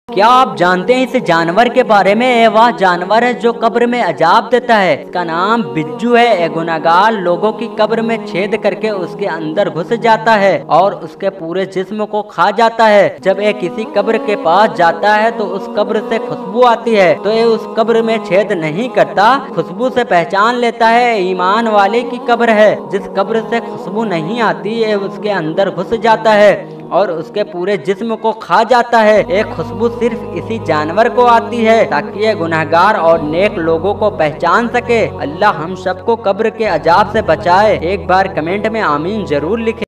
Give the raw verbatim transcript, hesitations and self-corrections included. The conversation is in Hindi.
क्या आप जानते हैं इस जानवर के बारे में? वह जानवर है जो कब्र में अजाब देता है। इसका नाम बिज्जू है। ये गुनहगार लोगों की कब्र में छेद करके उसके अंदर घुस जाता है और उसके पूरे जिस्म को खा जाता है। जब ये किसी कब्र के पास जाता है तो उस कब्र से खुशबू आती है, तो ये उस कब्र में छेद नहीं करता, खुशबू से पहचान लेता है ईमान वाले की कब्र है। जिस कब्र से खुशबू नहीं आती, ये उसके अंदर घुस जाता है और उसके पूरे जिस्म को खा जाता है। एक खुशबू सिर्फ इसी जानवर को आती है ताकि ये गुनहगार और नेक लोगों को पहचान सके। अल्लाह हम सबको कब्र के अजाब से बचाए। एक बार कमेंट में आमीन जरूर लिखें।